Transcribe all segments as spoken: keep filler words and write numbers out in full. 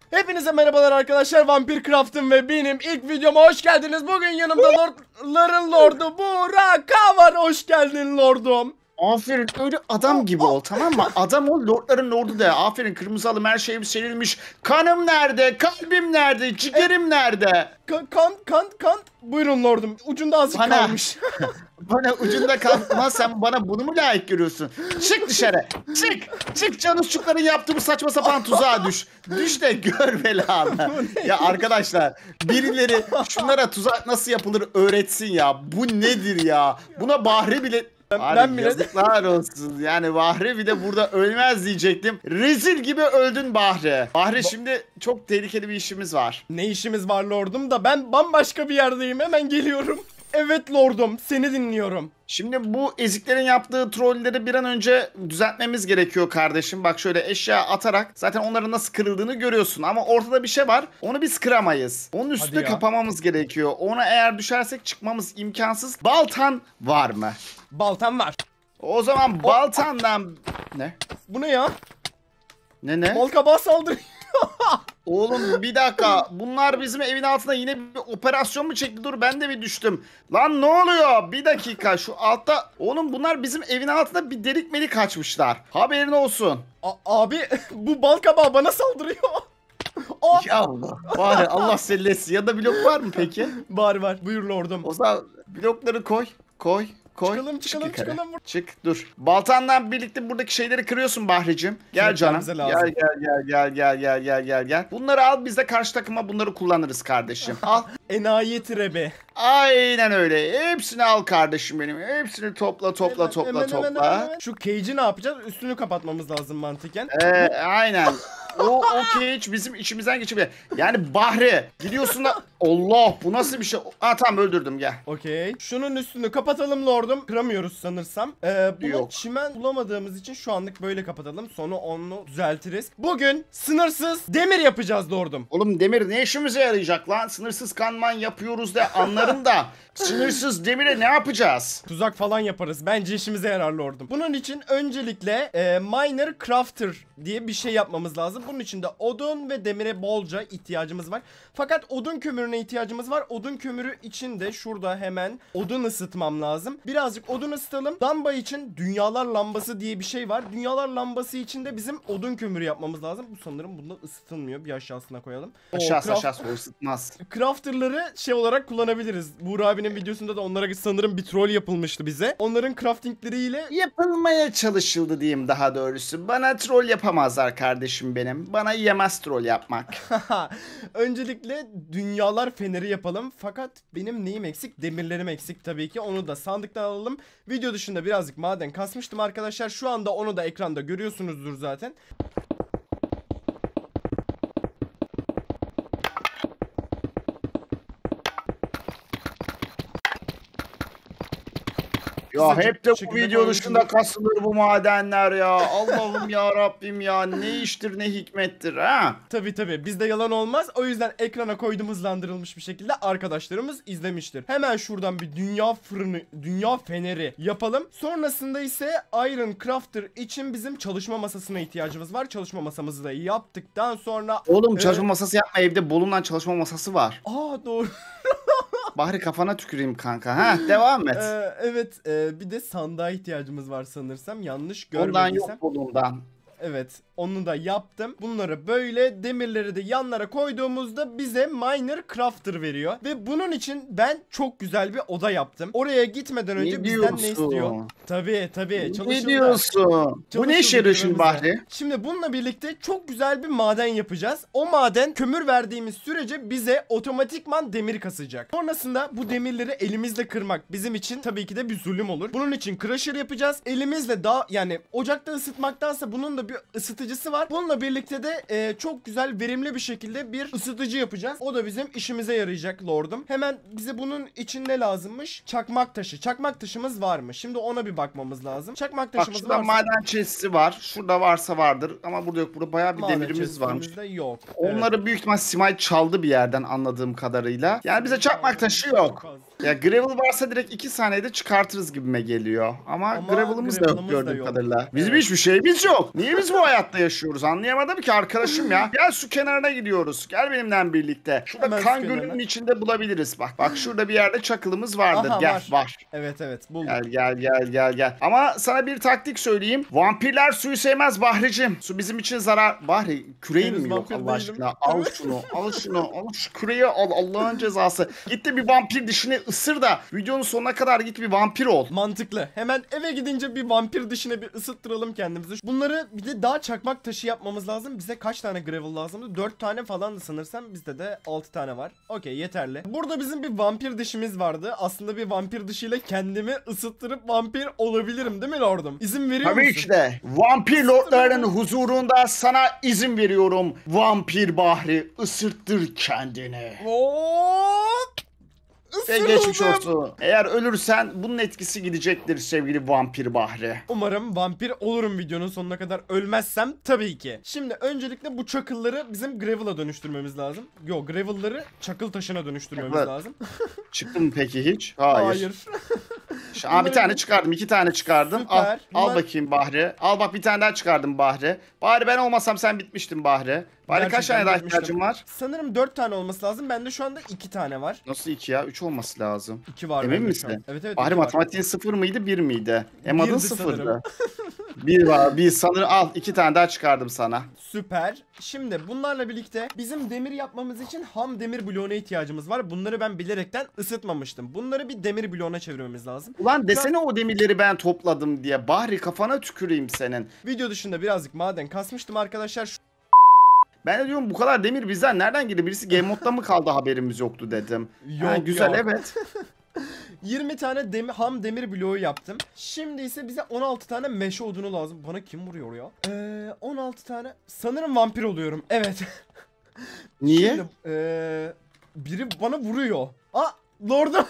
Hepinize merhabalar arkadaşlar, Vampir Craft'ım ve benim ilk videoma hoş geldiniz. Bugün yanımda Lordların Lordu Burak var. Hoş geldin Lordum. Aferin, öyle adam gibi ol, tamam mı? Adam ol, Lordların Lordu de. Aferin, kırmızı alım, her şeyim serilmiş. Kanım nerede? Kalbim nerede? Ciğerim nerede? Kan kan kan kan. Buyurun Lordum. Ucunda azıcık Bana. kalmış. Bana ucunda kalma, sen bana bunu mu layık görüyorsun? Çık dışarı, çık, çık canusçukların yaptığı bu saçma sapan tuzağa düş. Düş de gör belanı. Ya arkadaşlar, birileri şunlara tuzak nasıl yapılır öğretsin ya. Bu nedir ya? Buna Bahri bile... Ben, Abi ben bile... yazıklar olsun. Yani Bahri bir de burada ölmez diyecektim. Rezil gibi öldün Bahri. Bahri ba şimdi çok tehlikeli bir işimiz var. Ne işimiz var Lordum da ben bambaşka bir yerdeyim. Hemen geliyorum. Evet Lordum, seni dinliyorum. Şimdi bu eziklerin yaptığı trolleri bir an önce düzeltmemiz gerekiyor kardeşim. Bak şöyle eşya atarak zaten onların nasıl kırıldığını görüyorsun. Ama ortada bir şey var. Onu biz kıramayız. Onun üstüne kapamamız gerekiyor. Ona eğer düşersek çıkmamız imkansız. Baltan var mı? Baltam var. O zaman baltandan... Ne? Bu ne ya? Ne ne? Bal kabağı saldırıyor. Oğlum bir dakika, bunlar bizim evin altına yine bir operasyon mu çekti? Dur ben de bir düştüm. Lan ne oluyor? Bir dakika, şu altta. Oğlum bunlar bizim evin altında bir delik melik açmışlar. Haberin olsun. A abi bu bal kabağı bana saldırıyor. Oh. Ya Allah. Bari Allah sellesi. Ya da blok var mı peki? Var var. Buyur Lordum. O zaman blokları koy. Koy. Koy. Çıkalım çıkalım Çık çıkalım. Çık dur. Baltanla birlikte buradaki şeyleri kırıyorsun Bahricim. Gel canım. Gel gel gel gel gel gel gel gel gel. Bunları al, biz de karşı takıma bunları kullanırız kardeşim. Al. Enayi trebe. Aynen öyle. Hepsini al kardeşim benim. Hepsini topla topla hemen, topla hemen, topla. Hemen, hemen, hemen. Şu cage'i ne yapacağız? Üstünü kapatmamız lazım mantıken. Ee, aynen. O, o cage bizim içimizden geçiyor. Yani Bahri gidiyorsun da Allah, bu nasıl bir şey? Aa tamam, öldürdüm, gel. Okey. Şunun üstünü kapatalım Lordum. Kıramıyoruz sanırsam. Ee, bunu Yok. çimen bulamadığımız için şu anlık böyle kapatalım. Sonra onu düzeltiriz. Bugün sınırsız demir yapacağız Lordum. Oğlum demir ne işimize yarayacak lan? Sınırsız kanman yapıyoruz da anlarım da. Sınırsız demire ne yapacağız? Tuzak falan yaparız. Bence işimize yarar Lordum. Bunun için öncelikle e, Miner Crafter diye bir şey yapmamız lazım. Bunun için de odun ve demire bolca ihtiyacımız var. Fakat odun kömürüne ihtiyacımız var. Odun kömürü için de şurada hemen odun ısıtmam lazım. Birazcık odun ısıtalım. Lamba için dünyalar lambası diye bir şey var. Dünyalar lambası için de bizim odun kömürü yapmamız lazım. Bu sanırım bunda ısıtılmıyor. Bir aşağısına koyalım. Aşağısı craft... aşağısı ısıtmaz. Crafter'ları şey olarak kullanabiliriz. Buğra abinin videosunda da onlara sanırım bir troll yapılmıştı bize. Onların craftingleriyle yapılmaya çalışıldı diyeyim daha doğrusu. Bana troll yapamazlar kardeşim benim. Bana yemez troll yapmak. Öncelikle dünyalar feneri yapalım. Fakat benim neyim eksik? Demirlerim eksik tabii ki. Onu da sandıktan alalım. Video dışında birazcık maden kasmıştım arkadaşlar. Şu anda onu da ekranda görüyorsunuzdur zaten. Ya hep de bu video dışında kasılır bu madenler ya. Allah'ım ya Rabbim ya, ne iştir ne hikmettir ha. Tabii tabii, bizde yalan olmaz. O yüzden ekrana koydum hızlandırılmış bir şekilde, arkadaşlarımız izlemiştir. Hemen şuradan bir dünya fırını, dünya feneri yapalım. Sonrasında ise Iron Crafter için bizim çalışma masasına ihtiyacımız var. Çalışma masamızı da yaptıktan sonra... Oğlum çalışma e masası yapma, evde Bolun'dan çalışma masası var. Aa doğru. Bahri kafana tüküreyim kanka. Ha devam et. Ee, evet e, bir de sandığa ihtiyacımız var sanırsam. Yanlış görmediysem. Ondan yok Bolun'dan. Evet, onu da yaptım. Bunları böyle demirleri de yanlara koyduğumuzda bize Miner Crafter veriyor. Ve bunun için ben çok güzel bir oda yaptım. Oraya gitmeden önce ne bizden ne istiyor? Tabii tabii. Ne diyorsun? Bu ne işe yarıyor şimdi Bahri? Şimdi bununla birlikte çok güzel bir maden yapacağız. O maden kömür verdiğimiz sürece bize otomatikman demir kasacak. Sonrasında bu demirleri elimizle kırmak bizim için tabii ki de bir zulüm olur. Bunun için crusher yapacağız. Elimizle daha, yani ocakta ısıtmaktansa bunun da bir ısıtıcısı var. Bununla birlikte de e, çok güzel verimli bir şekilde bir ısıtıcı yapacağız. O da bizim işimize yarayacak Lordum. Hemen bize bunun için ne lazımmış? Çakmak taşı. Çakmak taşımız var mı? Şimdi ona bir bakmamız lazım. Çakmak taşımız Bak, şurada varsa... maden chest'i var. Şurada varsa vardır ama burada yok. Burada bayağı bir maden demirimiz varmış. yok. Onları Evet. büyük ihtimal Simay çaldı bir yerden anladığım kadarıyla. Yani bize çakmak taşı yok. Ya gravel varsa direkt iki saniyede çıkartırız gibime geliyor. Ama, Ama gravel'ımız da yok gravel'ımız da gördüğüm yok. kadarıyla. Bizim Evet. hiçbir şeyimiz yok. Niye biz bu hayatta yaşıyoruz? Anlayamadım ki arkadaşım ya. Gel su kenarına gidiyoruz. Gel benimle birlikte. Şurada Hemen su kan kenarına. gölünün içinde bulabiliriz. Bak bak şurada bir yerde çakılımız vardır. Aha, gel var. var. Evet evet buldum. Gel gel gel gel gel. Ama sana bir taktik söyleyeyim. Vampirler suyu sevmez Bahricim. Su bizim için zarar. Bahri küreğin Henüz mi yok vampir Allah değilim. aşkına? Al şunu, al şunu, al şu küreği al Allah'ın cezası. Git de bir vampir dişini ısır da videonun sonuna kadar git bir vampir ol. Mantıklı. Hemen eve gidince bir vampir dışına bir ısıttıralım kendimizi. Bunları bir de daha çakmak taşı yapmamız lazım. Bize kaç tane gravel lazımdı? dört tane falandı sanırsam. Bizde de altı tane var. Okey yeterli. Burada bizim bir vampir dişimiz vardı. Aslında bir vampir dışıyla kendimi ısıttırıp vampir olabilirim değil mi lordum? İzin veriyor Tabii musun? ki de. Vampir lordlarının huzurunda sana izin veriyorum. Vampir Bahri ısırttır kendini. Hop! Ve geçmiş Isırıldım. olsun. Eğer ölürsen bunun etkisi gidecektir sevgili Vampir Bahri. Umarım vampir olurum videonun sonuna kadar, ölmezsem tabii ki. Şimdi öncelikle bu çakılları bizim gravel'a dönüştürmemiz lazım. Yo, gravel'ları çakıl taşına dönüştürmemiz Evet. lazım. Çıktı mı peki hiç? Hayır. Hayır. Şu an bir tane çıkardım, iki tane çıkardım. Al, Süper. al Bunlar- bakayım Bahri. Al bak bir tane daha çıkardım Bahri. Bahri ben olmasam sen bitmiştin Bahri. Bahri kaç Gerçekten tane daha bitmiştim. ihtiyacın var? Sanırım dört tane olması lazım. Bende şu anda iki tane var. Nasıl iki ya? Üç olması lazım. iki var Emin bende şu an. misin? Evet evet. Bahri iki var. matematiğin sıfır mıydı bir miydi? Emadın Birdi sıfırdı. sanırım. bir var bir sanırım al iki tane daha çıkardım sana. Süper. Şimdi bunlarla birlikte bizim demir yapmamız için ham demir bloğuna ihtiyacımız var. Bunları ben bilerekten ısıtmamıştım. Bunları bir demir bloğuna çevirmemiz lazım. Ulan desene o demirleri ben topladım diye. Bahri kafana tüküreyim senin. Video dışında birazcık maden kasmıştım arkadaşlar. Şu Ben de diyorum bu kadar demir bizden nereden girdi? Birisi game modda mı kaldı haberimiz yoktu dedim. Yok, Ha, güzel yok. evet. yirmi tane demir, ham demir bloğu yaptım. Şimdi ise bize on altı tane meşe odunu lazım. Bana kim vuruyor ya? Ee, on altı tane. Sanırım vampir oluyorum. Evet. Niye? Şimdi, ee, biri bana vuruyor. Aa, lordum.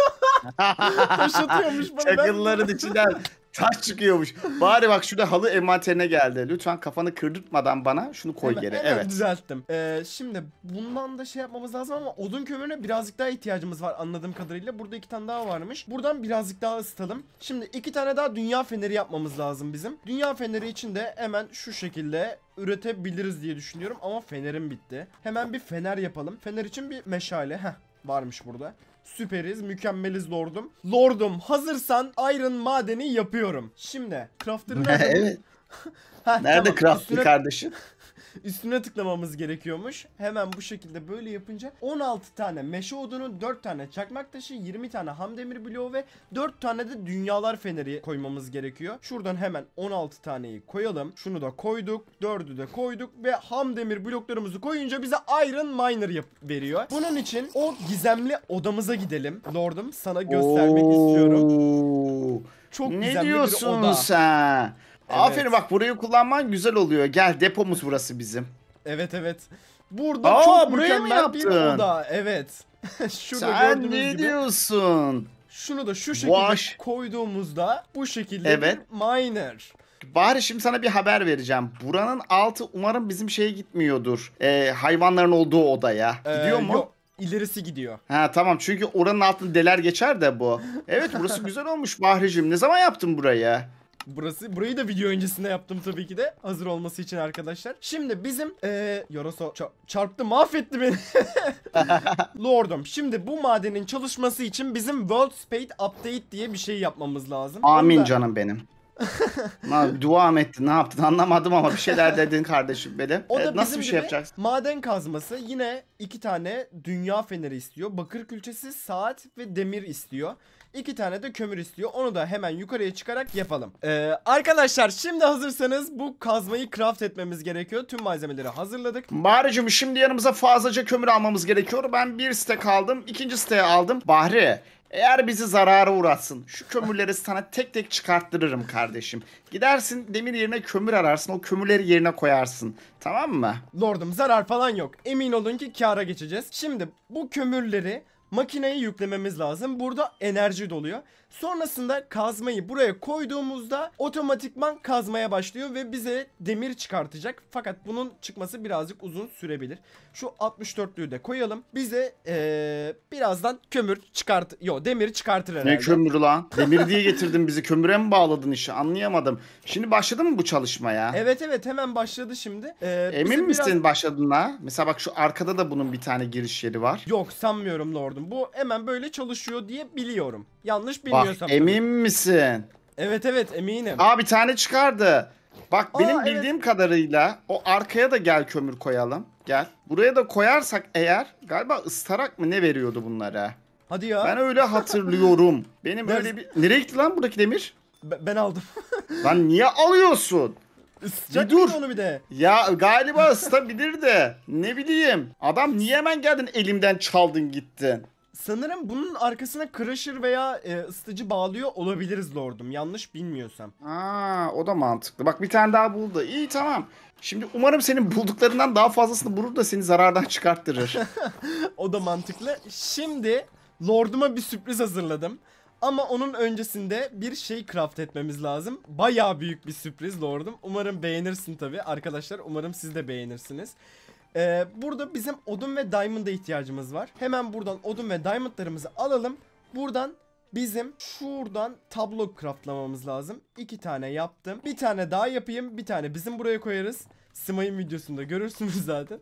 Taş atıyormuş bana. ben- Çakılların içinden taş çıkıyormuş. Bari bak şurada halı envanterine geldi. Lütfen kafanı kırdırtmadan bana şunu koy Hemen- geri. hemen Evet. düzelttim. Ee, şimdi bundan da şey yapmamız lazım ama odun kömürüne birazcık daha ihtiyacımız var anladığım kadarıyla. Burada iki tane daha varmış. Buradan birazcık daha ısıtalım. Şimdi iki tane daha dünya feneri yapmamız lazım bizim. Dünya feneri için de hemen şu şekilde üretebiliriz diye düşünüyorum ama fenerim bitti. Hemen bir fener yapalım. Fener için bir meşale. Heh, varmış burada. Süperiz, mükemmeliz lordum. Lordum, hazırsan iron madeni yapıyorum. Şimdi crafter'ı nerede bu? Evet. Heh, Nerede tamam. craftlı Üstüne- kardeşim? Üstüne tıklamamız gerekiyormuş. Hemen bu şekilde böyle yapınca on altı tane meşe odunu, dört tane çakmak taşı, yirmi tane ham demir bloğu ve dört tane de dünyalar feneri koymamız gerekiyor. Şuradan hemen on altı taneyi koyalım. Şunu da koyduk, dördü de koyduk ve ham demir bloklarımızı koyunca bize Iron Miner yap veriyor. Bunun için o gizemli odamıza gidelim. Lordum, sana göstermek istiyorum. Oo. Çok Ne gizemli bir diyorsun oda. sen? Evet. Aferin bak burayı kullanman güzel oluyor. Gel depomuz burası bizim. Evet evet. Burada Aa, çok buraya mı mükemmel bir yaptın? oda. Evet. Şurada Sen gördüğünüz ne gibi. diyorsun? Şunu da şu şekilde Vaş. koyduğumuzda bu şekilde Evet. bir miner. Bari şimdi sana bir haber vereceğim. Buranın altı umarım bizim şeye gitmiyordur. Ee, hayvanların olduğu odaya. Gidiyor Ee, mu? Yok, ilerisi gidiyor. Ha tamam çünkü oranın altını deler geçer de bu. Evet burası güzel olmuş Bahricim. Ne zaman yaptın burayı? Burası, burayı da video öncesinde yaptım tabii ki de. Hazır olması için arkadaşlar. Şimdi bizim ee, Yoroso ça- çarptı, mahvetti beni. Lordum, şimdi bu madenin çalışması için bizim World Spade Update diye bir şey yapmamız lazım. Amin Onu da- canım benim. Na, dua mı ettin ne yaptın anlamadım ama bir şeyler dedin kardeşim benim. O da Evet, nasıl bizim bir şey gibi yapacaksın? maden kazması. Yine iki tane dünya feneri istiyor. Bakır külçesi, saat ve demir istiyor. İki tane de kömür istiyor. Onu da hemen yukarıya çıkarak yapalım. Ee, arkadaşlar şimdi hazırsanız bu kazmayı craft etmemiz gerekiyor. Tüm malzemeleri hazırladık. Bahricim şimdi yanımıza fazlaca kömür almamız gerekiyor. Ben bir stek aldım. İkinci steği aldım. Bahri eğer bizi zarara uğratsın şu kömürleri sana tek tek çıkarttırırım kardeşim. Gidersin demir yerine kömür ararsın. O kömürleri yerine koyarsın. Tamam mı? Lordum, zarar falan yok. Emin olun ki kâra geçeceğiz. Şimdi bu kömürleri makineye yüklememiz lazım. Burada enerji doluyor. Sonrasında kazmayı buraya koyduğumuzda otomatikman kazmaya başlıyor ve bize demir çıkartacak. Fakat bunun çıkması birazcık uzun sürebilir. Şu altmış dörtlüğü de koyalım. Bize ee, birazdan kömür çıkart... Yo, demir çıkartır herhalde. Ne kömürü lan? Demir diye getirdin bizi. Kömüre mi bağladın işi? Anlayamadım. Şimdi başladı mı bu çalışmaya? Evet evet, hemen başladı şimdi. Ee, bize Emin biraz- misin başladığına? Mesela bak şu arkada da bunun bir tane giriş yeri var. Yok, sanmıyorum lordum. Bu hemen böyle çalışıyor diye biliyorum. Yanlış Bak bilmiyorsam. tabii. emin misin? Evet evet, eminim. Aa bir tane çıkardı. Bak Aa, benim evet. bildiğim kadarıyla o arkaya da gel kömür koyalım. Gel. Buraya da koyarsak eğer galiba ıstarak mı ne veriyordu bunlara? Hadi ya. Ben öyle hatırlıyorum. Benim Ders- öyle bir... Nereye gitti lan buradaki demir? Be- ben aldım. Lan niye alıyorsun? Isıtacak Bir dur. mıyım onu bir de? Ya galiba ısıtabilir de. Ne bileyim. Adam niye hemen geldin elimden çaldın gittin? Sanırım bunun arkasına crusher veya e, ısıtıcı bağlıyor olabiliriz lordum. Yanlış bilmiyorsam. Aa, o da mantıklı. Bak bir tane daha buldu. İyi tamam. Şimdi umarım senin bulduklarından daha fazlasını bulur da seni zarardan çıkarttırır. O da mantıklı. Şimdi lorduma bir sürpriz hazırladım. Ama onun öncesinde bir şey craft etmemiz lazım. Bayağı büyük bir sürpriz lordum. Umarım beğenirsin tabii arkadaşlar. Umarım siz de beğenirsiniz. Ee, burada bizim odun ve diamond'a ihtiyacımız var. Hemen buradan odun ve diamondlarımızı alalım. Buradan bizim şuradan tablo craftlamamız lazım. İki tane yaptım. Bir tane daha yapayım. Bir tane bizim buraya koyarız. Smay'ın videosunda görürsünüz zaten.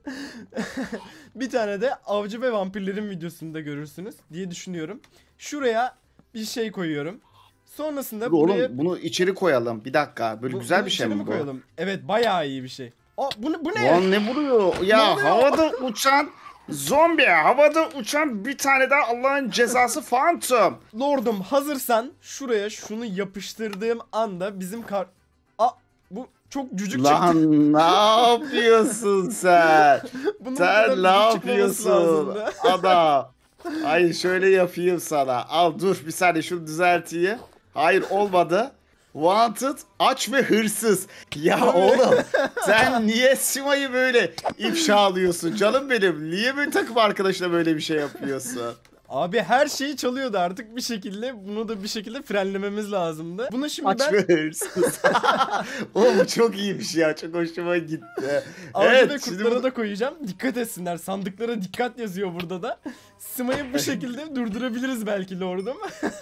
Bir tane de avcı ve vampirlerin videosunda görürsünüz diye düşünüyorum. Şuraya bir şey koyuyorum. Sonrasında Dur buraya... oğlum bunu içeri koyalım. Bir dakika. Böyle Bu- güzel bunu bir şey içeri mi bu? koyalım? Evet, bayağı iyi bir şey. Aa, bu, ne- bu ne? Lan ne vuruyor? Ya Ne oluyor? havada uçan zombi. Havada uçan bir tane daha Allah'ın cezası Phantom. Lordum, hazırsan şuraya şunu yapıştırdığım anda bizim kar... Aa, bu çok cücük çıktı. Lan ne yapıyorsun sen? Bunun bu kadar Sen ne cücük çıkmaması yapıyorsun? lazımdı. Adam. Ay şöyle yapayım sana. Al dur bir saniye şunu düzelteyim. Hayır olmadı. Wanted, aç ve hırsız. Ya oğlum sen niye Sima'yı böyle ifşa alıyorsun canım benim? Niye bir takım arkadaşına böyle bir şey yapıyorsun? Abi her şeyi çalıyordu artık bir şekilde. Bunu da bir şekilde frenlememiz lazımdı. Bunu şimdi Aç ben ve hırsız. Oğlum bu çok iyiymiş ya. Çok hoşuma gitti. avcı ve Evet şimdi kurtlara bu... da koyacağım. Dikkat etsinler. Sandıklara dikkat yazıyor burada da. Sima'yı bu şekilde durdurabiliriz belki lordum.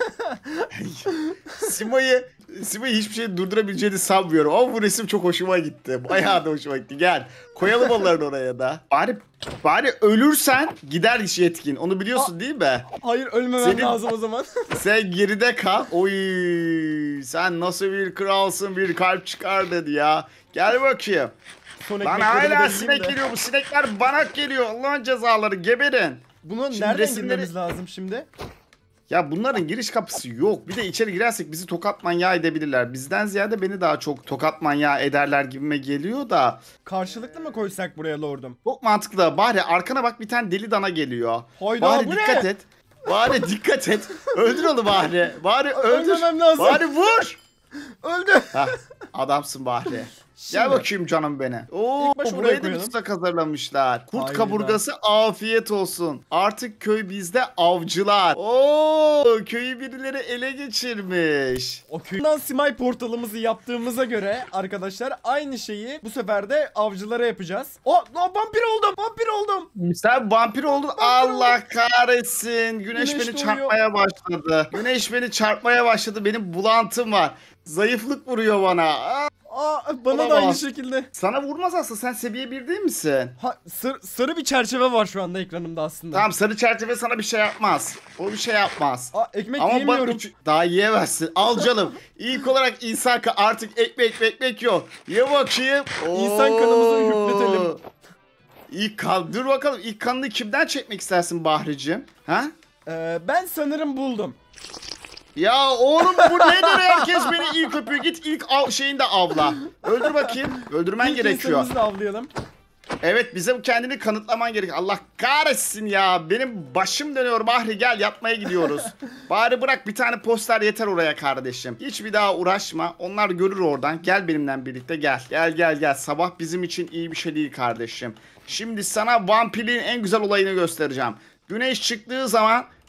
Sima'yı Sima'yı hiçbir şey durdurabileceğini sanmıyorum ama bu resim çok hoşuma gitti. Bayağı da hoşuma gitti. Gel. Koyalım onların oraya da. Bari bari ölürsen gider iş yetkin. Onu biliyorsun değil mi? Hayır, ölmemem Senin- lazım o zaman. Sen geride kal. Oy, sen nasıl bir kralsın, bir kalp çıkardın ya. Gel bakayım. Son Lan ekmeklerimi de hala yiyeyim sinek de. geliyor. Bu sinekler bana geliyor. Allah'ın cezaları geberin. Bunu Şimdi nereden resimleri- girmemiz lazım şimdi? Ya bunların giriş kapısı yok. Bir de içeri girersek bizi tokat manyağı edebilirler. Bizden ziyade beni daha çok tokat manyağı ederler gibime geliyor da. Karşılıklı mı koysak buraya lordum? Çok mantıklı. Bari arkana bak bir tane deli dana geliyor. Hayda, Bari bu dikkat ne? et. Bari dikkat et. Öldür onu bari. Bari öldür. Ölmemem lazım. Bari vur. Öldü. Hah, adamsın Bahri. Şimdi- Gel bakayım canım beni. Oo, İlk baş oraya burayı da bir koyalım. tuzak hazırlamışlar. Kurt Hayda. kaburgası afiyet olsun. Artık köy bizde avcılar. Oo, köyü birileri ele geçirmiş. O köyden Simay portalımızı yaptığımıza göre arkadaşlar aynı şeyi bu sefer de avcılara yapacağız. O, o vampir oldum. Vampir oldum. Sen vampir oldun. Allah kahretsin. Güneş, Güneş beni doğuyor. çarpmaya başladı. Güneş beni çarpmaya başladı. Benim bulantım var. Zayıflık vuruyor bana. Aa, Aa, bana da Olamaz. aynı şekilde. sana vurmaz aslında. Sen seviye bir değil misin? Ha, sar- sarı bir çerçeve var şu anda ekranımda aslında. Tamam sarı çerçeve sana bir şey yapmaz. O bir şey yapmaz. Aa, ekmek Ama bak yiyemiyorum. üç- daha yiyemezsin. Al canım. İlk olarak insan ka- artık ekmek ekmek yok. Ye bakayım. İnsan kanımızı Oo. hüpletelim. İlk kan. Dur bakalım ilk kanını kimden çekmek istersin Bahricim? Ha? Ee, ben sanırım buldum. Ya oğlum bu nedir herkes beni ilk öpüyor. Git ilk av şeyinde avla. Öldür bakayım. Öldürmen İlk gerekiyor. insanımızı da avlayalım. Evet bize bu kendini kanıtlaman gerek. Allah kahretsin ya. Benim başım dönüyor Bahri gel yatmaya gidiyoruz. Bari bırak bir tane poster yeter oraya kardeşim. Hiç bir daha uğraşma. Onlar görür oradan. Gel benimle birlikte gel. Gel gel gel. Sabah bizim için iyi bir şey değil kardeşim. Şimdi sana vampirliğin en güzel olayını göstereceğim. Güneş çıktığı zaman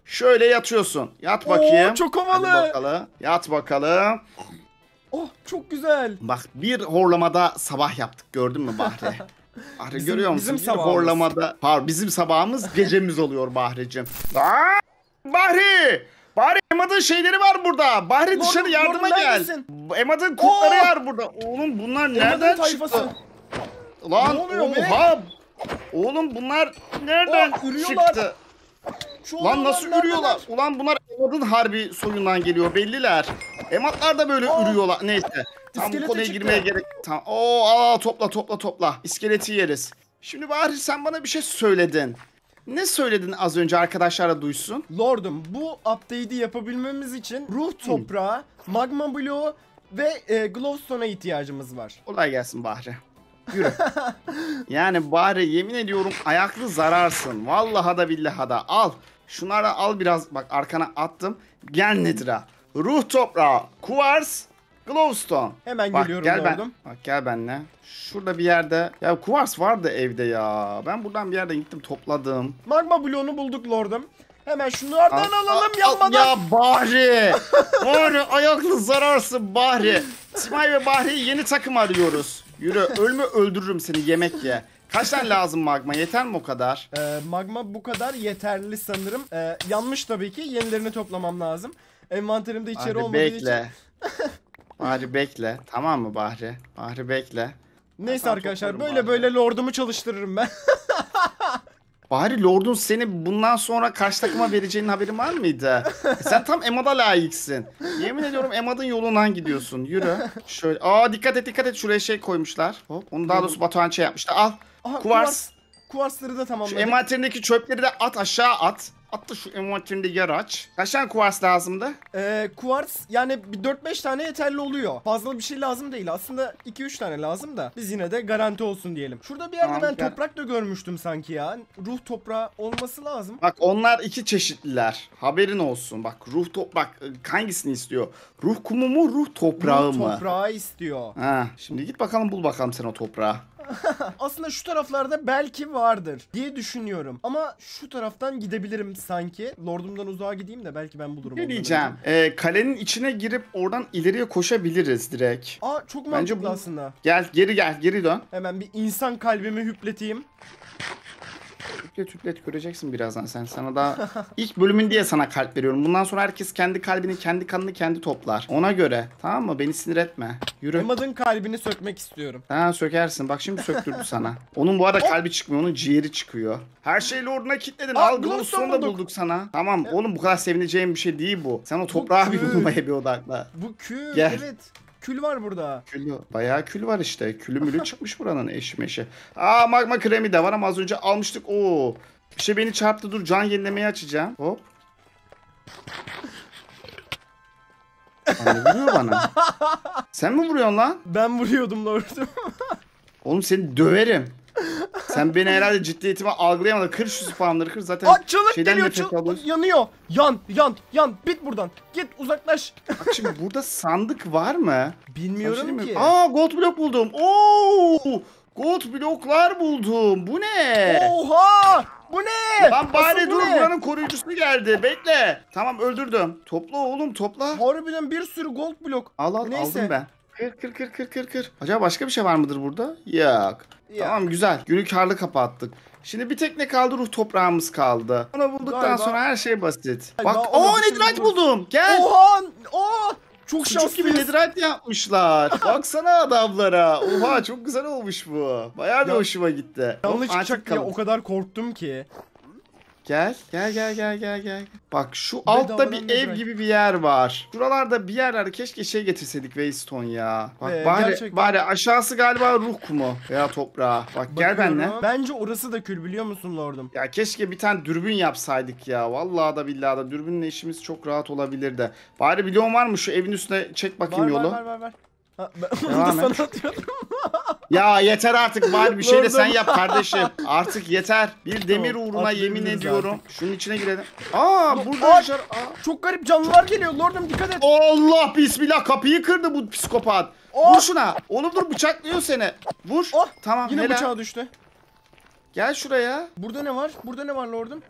Şöyle yatıyorsun. Yat bakayım. Oo, çok havalı. Hadi bakalım. Yat bakalım. Oh çok güzel. Bak bir horlamada sabah yaptık, gördün mü Bahri? Bahri Bizim- görüyor musun? bizim Bir sabahımız. horlamada. Pardon, bizim sabahımız gecemiz oluyor Bahri'cim. Aa, Bahri! Bahri, Emad'ın şeyleri var burada. Bahri Lordum, dışarı yardıma lordum, gel. neredesin? Emad'ın kurtları Oo! var burada. Oğlum bunlar Emad'ın nereden tayfası. çıktı? Lan Ne oluyor be? oha! Oğlum bunlar nereden Oh, ürüyorlar. çıktı? Şu Lan olanlar nasıl neredeler? ürüyorlar? Ulan bunlar Emad'ın harbi soyundan geliyor, belliler. Emadlar da böyle Aa! ürüyorlar. Neyse. Tam bu İskelete konuya çıktı. girmeye gerek. Tamam. Oo, aa, topla topla topla. İskeleti yeriz. Şimdi Bahri, sen bana bir şey söyledin. Ne söyledin az önce, arkadaşlar da duysun. Lordum, bu update'i yapabilmemiz için ruh toprağı, magma bloğu ve e, glowstone'a ihtiyacımız var. Kolay gelsin Bahri. Yürü. Yani Bahri, yemin ediyorum ayaklı zararsın. Vallahi da billahi da. Al. Şunları al biraz. Bak arkana attım. Gel Nedir'a. Ruh toprağı, kuvars, glowstone. Hemen Bak geliyorum gel ben. lordum. Bak gel benimle. Şurada bir yerde. Ya kuvars vardı evde ya. Ben buradan bir yerden gittim topladım. Magma bloğunu bulduk lordum. Hemen şunlardan Al, alalım al, al. yanmadan. Ya Bahri. Bahri, ayaklı zararsın Bahri. Simay ve Bahri yeni takım arıyoruz. Yürü, ölme, öldürürüm seni, yemek ye. Kaç tane lazım magma? Yeter mi o kadar? Ee, magma bu kadar yeterli sanırım. Ee, yanmış tabii ki. Yenilerini toplamam lazım. Envanterimde içeri Bahri olmadığı bekle. için. Bahri bekle. Tamam mı Bahri? Bahri bekle. Neyse Ben arkadaşlar, toplarım böyle Bahri. böyle lordumu çalıştırırım ben. Bahri, Lord'un seni bundan sonra karşı takıma vereceğinin haberin var mıydı? E sen tam Emad'a layıksın. Yemin ediyorum Emad'ın yolundan gidiyorsun. Yürü. Şöyle. Aa, dikkat et dikkat et. Şuraya şey koymuşlar. Hop. Onu daha doğrusu Batuhan şey yapmıştı. Al. Aha, Kuvars. Kuvarsları da Şu tamamladık. envanterindeki çöpleri de at aşağı at. At da şu envanterinde yer aç. Kaç tane kuvars lazımdı? Ee, kuvars yani bir dört beş tane yeterli oluyor. Fazla bir şey lazım değil. Aslında iki üç tane lazım da biz yine de garanti olsun diyelim. Şurada bir yerde Tamam, ben gel. toprak da görmüştüm sanki ya. Ruh toprağı olması lazım. Bak onlar iki çeşitliler. Haberin olsun. Bak ruh top bak hangisini istiyor? Ruh kumu mu, ruh toprağı Ruh mı? toprağı istiyor. Ha, şimdi git bakalım, bul bakalım sen o toprağı. Aslında şu taraflarda belki vardır diye düşünüyorum. Ama şu taraftan gidebilirim sanki. Lordumdan uzağa gideyim de belki ben bulurum. Ne ondan diyeceğim? önce. Ee, kalenin içine girip oradan ileriye koşabiliriz direkt. Aa çok Bence mantıklı bu- aslında. Gel geri gel geri dön. Hemen bir insan kalbimi hüpleteyim. Tüplet tüplet göreceksin birazdan sen. Sana daha ilk bölümün diye sana kalp veriyorum. Bundan sonra herkes kendi kalbini, kendi kanını kendi toplar. Ona göre. Tamam mı? Beni sinir etme. Yürü. Emad'ın kalbini sökmek istiyorum. Ha, sökersin. Bak şimdi söktürdü sana. Onun bu arada kalbi çıkmıyor. Onun ciğeri çıkıyor. Her şeyi Lord'una kilitledin. Aa, Al Glowstone Glowstone'u da bulduk. bulduk sana. Tamam oğlum, bu kadar sevineceğim bir şey değil bu. Sen o toprağa bir kül. bulmaya bir odakla. Bu kül, Gel. evet. Kül var burada. Külü, bayağı kül var işte. Külü mülü çıkmış buranın eşi meşi. Aa, magma kremi de var ama az önce almıştık. Oo. Bir şey beni çarptı, dur can yenilemeyi açacağım. Hop. Lan ne vuruyor bana? Sen mi vuruyorsun lan? Ben vuruyordum lordum. Oğlum seni döverim. Sen beni herhalde ciddiyetime algılayamadın. Kır şu spamları, kır zaten. Aa çığlık şeyden geliyor, nefes çığlık. alıyorsun. Yanıyor. Yan, yan, yan. Bit buradan. Git uzaklaş. Bak şimdi burada sandık var mı? Bilmiyorum Sana bir şey ki. diyeyim mi? Aa, gold blok buldum. Oo! Gold bloklar buldum. Bu ne? Oha! Bu ne? Lan bari Asıl bu dur, ne? buranın koruyucusu geldi. Bekle. Tamam, öldürdüm. Topla oğlum, topla. Harbiden bir sürü gold blok. Al al, Neyse. aldım ben. Kır kır kır kır kır kır. Acaba başka bir şey var mıdır burada? Yok. Ya. Tamam, güzel. Günü karlı kapattık. Şimdi bir tek ne kaldı? Ruh toprağımız kaldı. Onu bulduktan Galiba- sonra her şey basit. Galiba Bak, ona o bir şey netherite buluruz. buldum. Gel. Oha! Oha! Çok Çocuk gibi şanslıyız. netherite yapmışlar. Baksana adamlara. Oha, çok güzel olmuş bu. Bayağı bir Ya- hoşuma gitti. Yanlış Hop, antik çıkacak diye kalıp. o kadar korktum ki. Gel, gel, gel, gel, gel, gel. Bak şu Bedavadan altta bir ev netherite. gibi bir yer var. Şuralarda bir yerlerde keşke şey getirseydik, Waystone ya. Bak Ee, bari, gerçekten. bari aşağısı galiba ruh kumu veya toprağı. Bak gel Bakıyorum. benimle. Bence orası da kül, biliyor musun lordum? Ya keşke bir tane dürbün yapsaydık ya. Vallahi da billahi da dürbünle işimiz çok rahat olabilirdi. Bari biliyorum, var mı şu evin üstüne çek bakayım Var, yolu. var var var var. Ha, ben Devam onu da et. sana atıyordum. Ya yeter artık, bari bir şey de Lordum. sen yap kardeşim. Artık yeter. Bir demir Tamam, uğruna yemin atlayabiliriz ediyorum. artık. Şunun içine girelim. Aa, burada Aa! dışarı. Aa. Çok garip canlılar geliyor lordum, dikkat et. Allah bismillah, kapıyı kırdı bu psikopat. Oh! Vur şuna. Oğlum dur, bıçaklıyor seni. Vur. Oh! Tamam, Yine helal. bıçağı düştü. Gel şuraya. Burada ne var? Burada ne var lordum?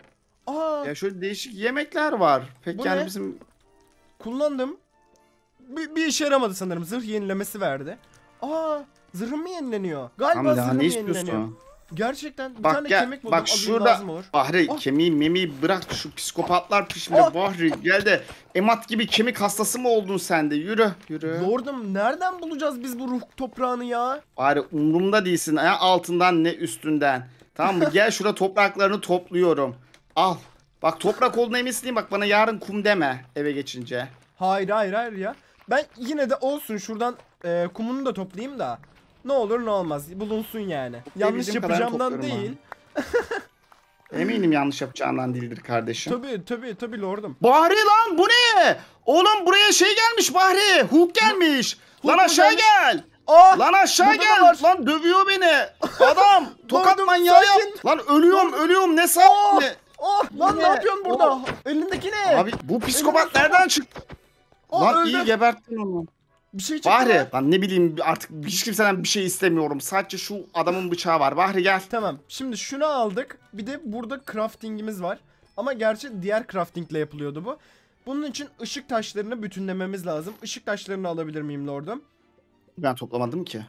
Aa, Ya şöyle değişik yemekler var. Pek Bu yani ne? bizim kullandım. Bir, bir işe yaramadı sanırım. Zırh yenilemesi verdi. Aa, zırhım mı yenileniyor? Galiba Tamam, daha zırhım ne yenileniyor. istiyorsun? Gerçekten bir Bak tane gel, kemik buldum. bak Alayım, şurada lazım olur. Bahri Ah. kemiği memiği bırak şu psikopatlar peşinde. Ah. Bahri gel de emat gibi kemik hastası mı oldun sen de? Yürü yürü. Lordum, nereden bulacağız biz bu ruh toprağını ya? Bahri umurumda değilsin ne altından ne üstünden. Tamam mı? Gel şurada topraklarını topluyorum. Al. Bak toprak olduğuna eminsin değil mi? Bak bana yarın kum deme eve geçince. Hayır hayır hayır ya. Ben yine de olsun şuradan e, kumunu da toplayayım da. Ne olur ne olmaz bulunsun yani. Yanlış Toplayabildiğim kadarını yapacağımdan topluyorum değil. Eminim yanlış yapacağından değildir kardeşim. Tabii tabii tabii lordum. Bahri lan bu ne? Oğlum buraya şey gelmiş Bahri. Hulk gelmiş. Hulk lan mu aşağı gelmiş? gel. Aa! Lan aşağı burada da gel. var. Lan dövüyor beni. Adam tokat Lordum, manyağı sakin. yap. Lan ölüyorum ölüyorum ne Oh! sakin. Oh! Lan Ne? ne yapıyorsun burada? Oh! Elindeki ne? Abi bu psikopat Elimden nereden çıktı? Oh, Lan öldü. iyi geberttin onu. Bir şey çıktı Bahri mı? lan ne bileyim artık hiç kimseden bir şey istemiyorum. Sadece şu adamın bıçağı var. Bahri gel. Tamam. Şimdi şunu aldık. Bir de burada craftingimiz var. Ama gerçi diğer craftingle yapılıyordu bu. Bunun için ışık taşlarını bütünlememiz lazım. Işık taşlarını alabilir miyim lordum? Ben toplamadım ki.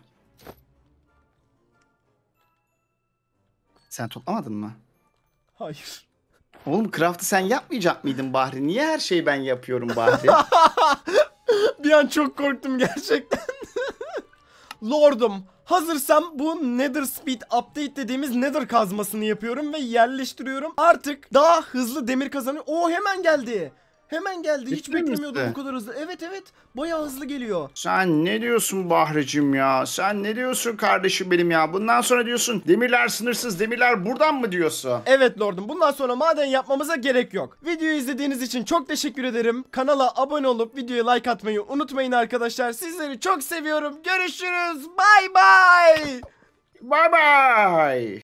Sen toplamadın mı? Hayır. Oğlum craft'ı sen yapmayacak mıydın Bahri? Niye her şeyi ben yapıyorum Bahri? Bir an çok korktum gerçekten. Lordum, hazırsam bu Nether Speed Update dediğimiz Nether kazmasını yapıyorum ve yerleştiriyorum. Artık daha hızlı demir kazanıyor. Oo, hemen geldi. Hemen geldi. Hiç Ciddi beklemiyordum misin? bu kadar hızlı. Evet evet. Bayağı hızlı geliyor. Sen ne diyorsun Bahricim ya? Sen ne diyorsun kardeşim benim ya? Bundan sonra diyorsun demirler sınırsız, demirler buradan mı diyorsun? Evet lordum, bundan sonra maden yapmamıza gerek yok. Videoyu izlediğiniz için çok teşekkür ederim. Kanala abone olup videoya like atmayı unutmayın arkadaşlar. Sizleri çok seviyorum. Görüşürüz. Bay bay. Bye bye.